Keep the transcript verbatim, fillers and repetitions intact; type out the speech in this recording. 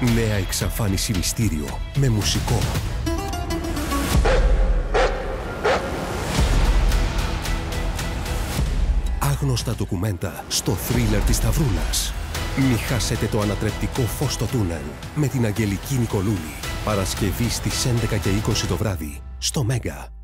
Νέα εξαφάνιση μυστήριο με μουσικό. Άγνωστα ντοκουμέντα στο θρίλερ της Σταυρούλας. Μη χάσετε το ανατρεπτικό φως στο τούνελ με την Αγγελική Νικολούλη. Παρασκευή στις έντεκα και είκοσι το βράδυ στο Μέγκα.